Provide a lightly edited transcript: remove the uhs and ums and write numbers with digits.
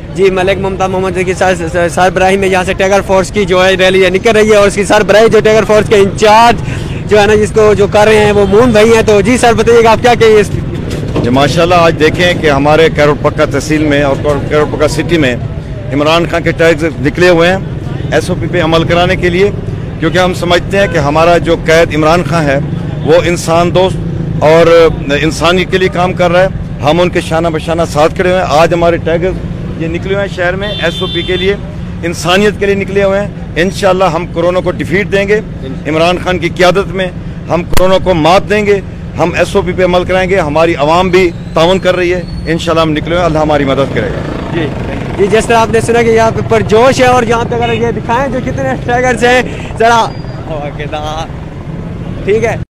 जी मलिक मुमताज़ मोहम्मद की सरबराही में यहाँ से टाइगर फोर्स की जो है रैली निकल रही है और उसकी सरबराही जो टाइगर फोर्स के इंचार्ज जो है ना जिसको जो कर रहे हैं वो मून भाई हैं। तो जी सर बताइएगा आप क्या कहिए इस जी माशाल्लाह आज देखें कि हमारे कैरोपक्का तहसील में और कैरोपक्का सिटी में इमरान खान के टैग्स निकले हुए हैं SOP पे अमल कराने के लिए, क्योंकि हम समझते हैं कि हमारा जो कैद इमरान खान है वो इंसान दोस्त और इंसानियत के लिए काम कर रहा है। हम उनके शाना बशाना साथ खड़े हुए हैं। आज हमारे टैग्स ये निकले हुए हैं शहर में SOP के लिए, इंसानियत के लिए निकले हुए हैं। इंशाल्लाह हम कोरोना को डिफीट देंगे। इमरान खान की क़यादत में हम कोरोना को मात देंगे। हम SOP पे अमल कराएंगे। हमारी आवाम भी ताउन कर रही है। इंशाल्लाह हम निकले हुए, अल्लाह हमारी मदद करेगा। जी जिस तरह आपने सुना कि यहाँ पर जोश है और यहाँ पे अगर ये दिखाएं जो कितने टाइगर्स हैं जरा ठीक है।